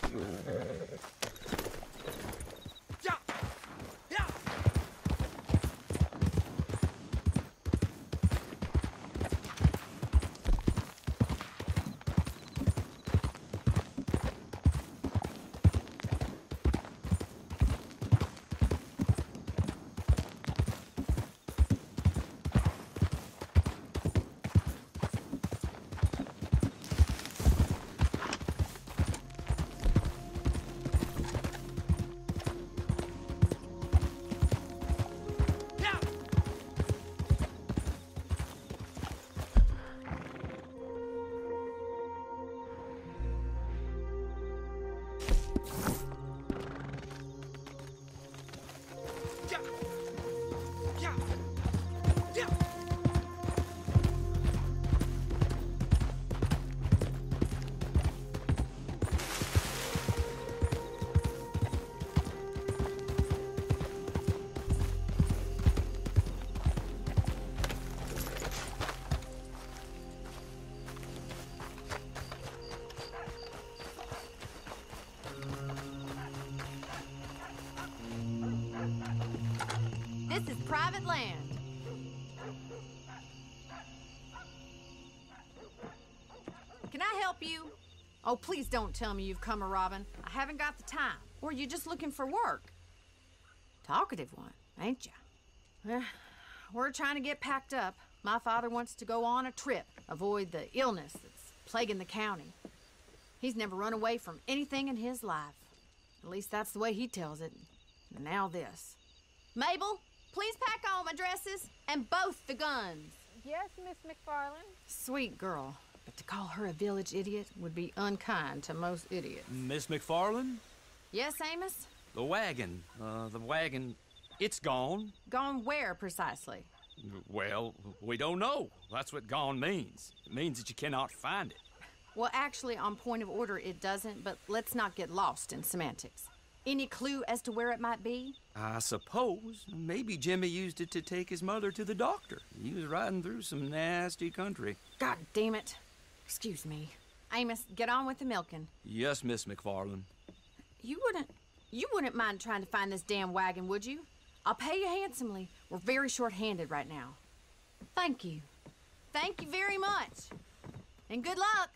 This is private land. Can I help you? Oh, please don't tell me you've come a-robbing. I haven't got the time. Or you're just looking for work. Talkative one, ain't ya? We're trying to get packed up. My father wants to go on a trip, avoid the illness that's plaguing the county. He's never run away from anything in his life. At least that's the way he tells it. And now this. Mabel, please pack all my dresses and both the guns. Yes, Miss McFarland. Sweet girl. But to call her a village idiot would be unkind to most idiots. Miss McFarland? Yes, Amos? The wagon, it's gone. Gone where, precisely? Well, we don't know. That's what gone means. It means that you cannot find it. Well, actually, on point of order, it doesn't, but let's not get lost in semantics. Any clue as to where it might be? I suppose maybe Jimmy used it to take his mother to the doctor. He was riding through some nasty country. God damn it. Excuse me. Amos, get on with the milking. Yes, Miss McFarland. You wouldn't mind trying to find this damn wagon, would you? I'll pay you handsomely. We're very short-handed right now. Thank you. Thank you very much. And good luck.